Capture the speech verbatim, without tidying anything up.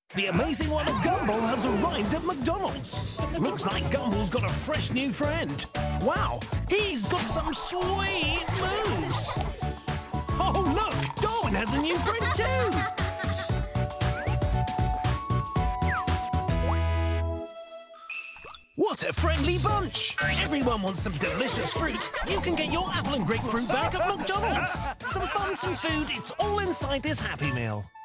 The amazing one of Gumball has arrived at McDonald's. Looks like Gumball's got a fresh new friend. Wow, he's got some sweet moves. Oh, look, Darwin has a new friend too. What a friendly bunch! Everyone wants some delicious fruit. You can get your apple and grapefruit bag at McDonald's. Some fun, some food, it's all inside this Happy Meal.